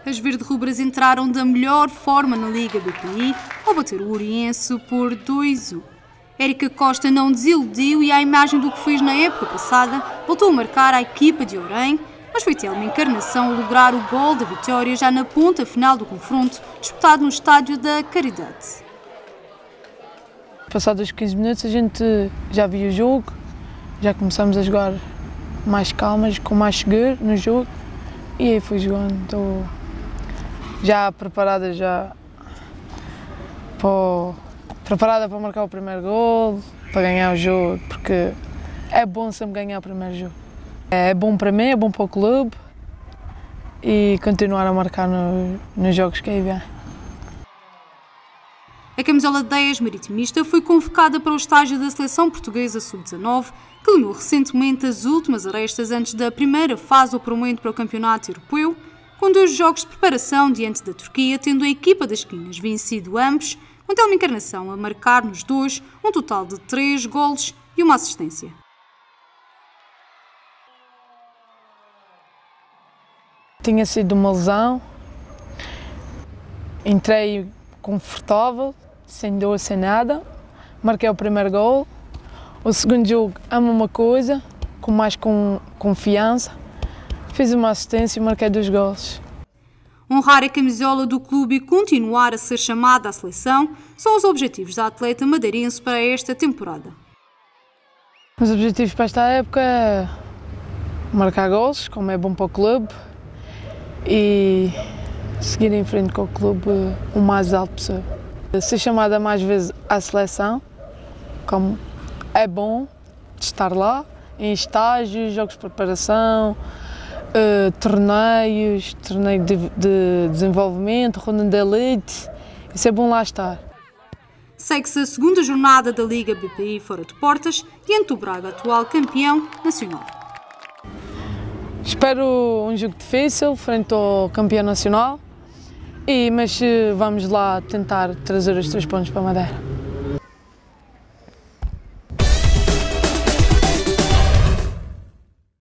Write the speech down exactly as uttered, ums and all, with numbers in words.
As verde-rubras entraram da melhor forma na Liga B P I ao bater o Oriense por dois a um. Érica Costa não desiludiu e, à imagem do que fez na época passada, voltou a marcar a equipa de Orém, mas foi Telma Encarnação lograr o gol da vitória já na ponta final do confronto, disputado no Estádio da Caridade. Passados os quinze minutos a gente já viu o jogo, já começamos a jogar mais calmas, com mais seguro no jogo e aí fui jogando. Estou já preparada já para, preparada para marcar o primeiro gol, para ganhar o jogo, porque é bom sempre ganhar o primeiro jogo. É bom para mim, é bom para o clube e continuar a marcar no, nos jogos que aí vêm. A camisola dez maritimista foi convocada para o estágio da seleção portuguesa sub dezanove, que limou recentemente as últimas arestas antes da primeira fase do apuramento para o campeonato europeu, com dois jogos de preparação diante da Turquia, tendo a equipa das esquinas vencido ambos, com Telma Encarnação a marcar nos dois um total de três golos e uma assistência. Tinha sido uma lesão, entrei confortável, sem dor, sem nada, marquei o primeiro gol. O segundo jogo, a mesma coisa, com mais com, confiança, fiz uma assistência e marquei dois gols. Honrar a camisola do clube e continuar a ser chamada à seleção são os objetivos da atleta madeirense para esta temporada. Os objetivos para esta época é marcar gols, como é bom para o clube, e seguir em frente com o clube o mais alto possível. Ser chamada mais vezes à seleção, como é bom de estar lá, em estágios, jogos de preparação, uh, torneios, torneio de, de desenvolvimento, ronda de elite, isso é bom lá estar. Segue-se a segunda jornada da Liga B P I fora de portas, diante do Braga, atual campeão nacional. Espero um jogo difícil, frente ao campeão nacional, e, mas vamos lá tentar trazer os três pontos para a Madeira.